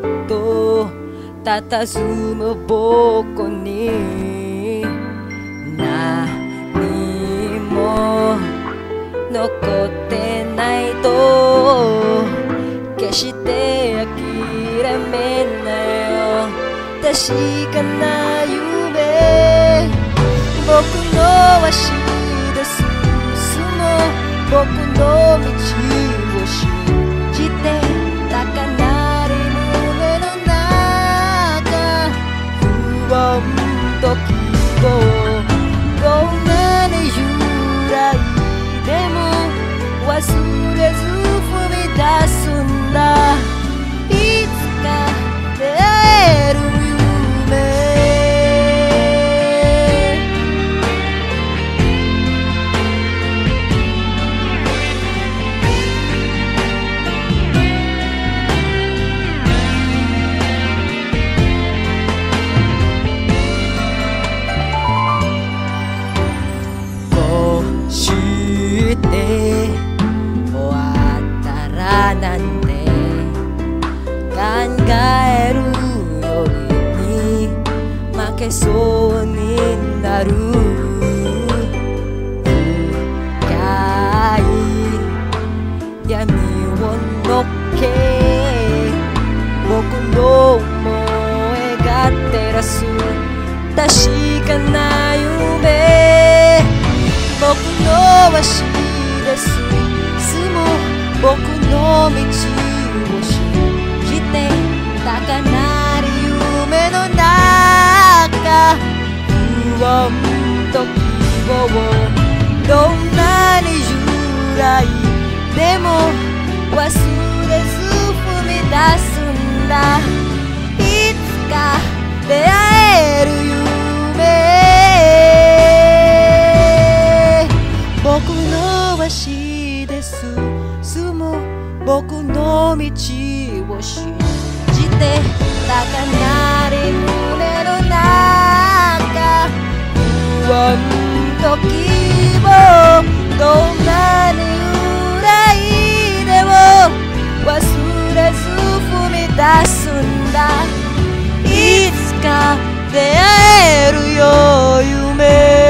と佇む僕に何も残ってないと決して諦めないよ確かな夢僕の足で進む僕の道を信じて高鳴る胸の中不安と希望どんなに揺らいでも忘れず踏み出すんだいつか出会える夢なんて考えるよりに負けそうになる深い闇をのっけ僕の思いが照らす確かな夢僕の足で進む僕の道を信じて高鳴る夢の中不安と希望どんなに揺らいでも忘れず踏み出すんだいつか出会える夢僕の足で進む僕の道を信じて高鳴る胸の中不安と希望どんなに揺らいでも忘れず踏み出すんだいつか出会えるよ夢